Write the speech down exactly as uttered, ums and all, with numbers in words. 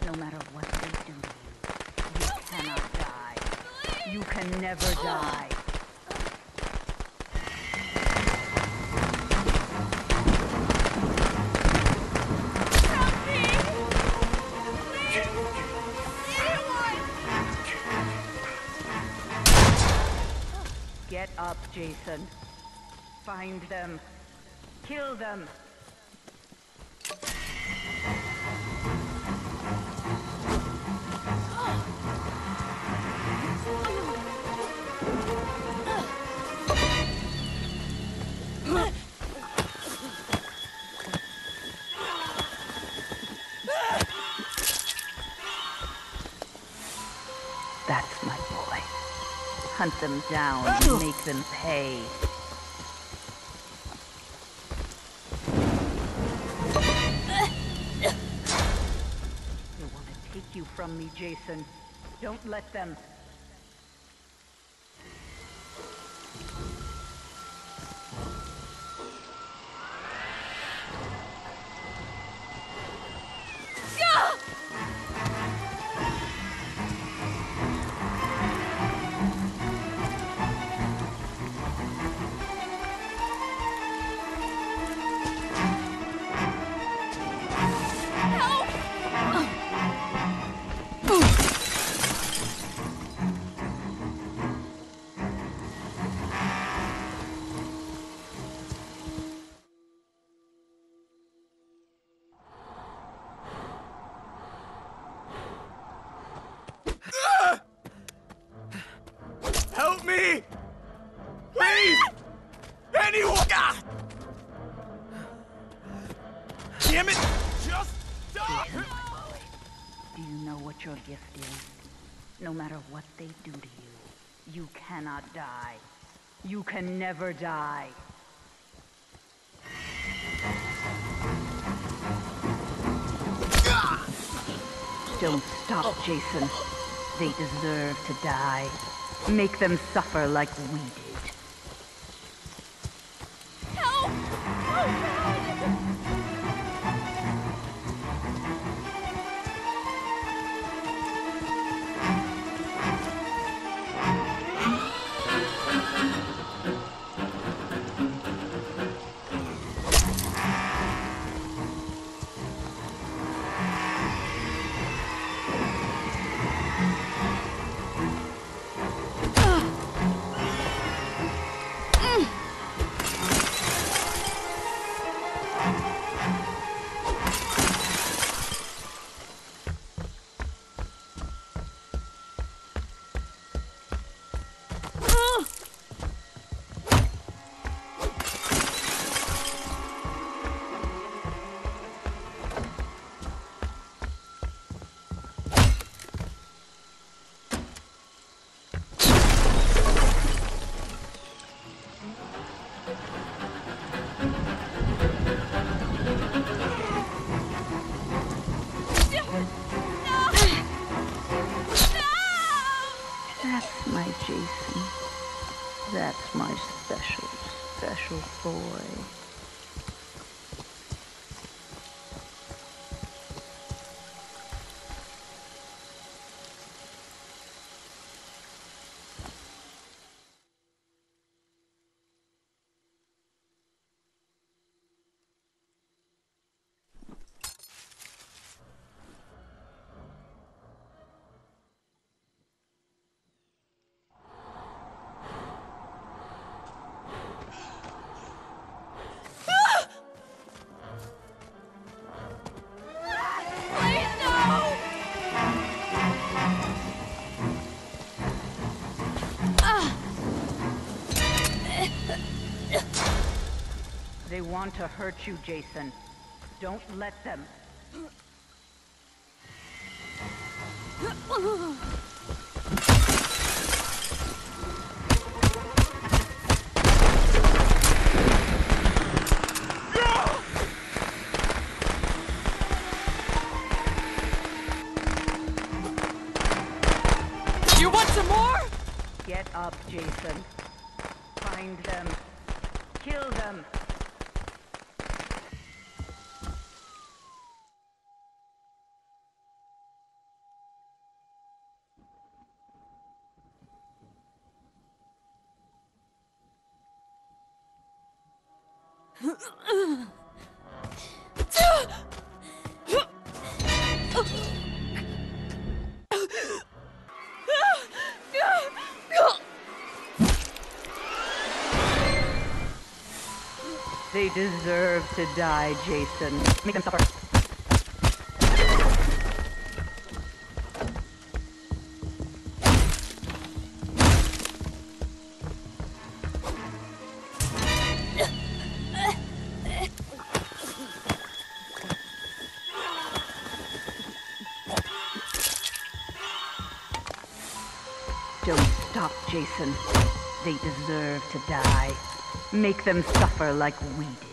No matter what they do to you, you cannot die. You can never die. Get up, Jason. Find them. Kill them. That's my boy. Hunt them down and make them pay. They want to take you from me, Jason. Don't let them. Help me! Please! Anyone! God! Damn it! Just stop! Do you know what your gift is? No matter what they do to you, you cannot die. You can never die. Don't stop, Jason. They deserve to die. Make them suffer like we did. Help! Oh, God! That's my Jason. That's my special, special boy. They want to hurt you, Jason. Don't let them. You want some more? Get up, Jason. Find them. Kill them. They deserve to die, Jason. Make them suffer. Don't stop, Jason. They deserve to die. Make them suffer like we did.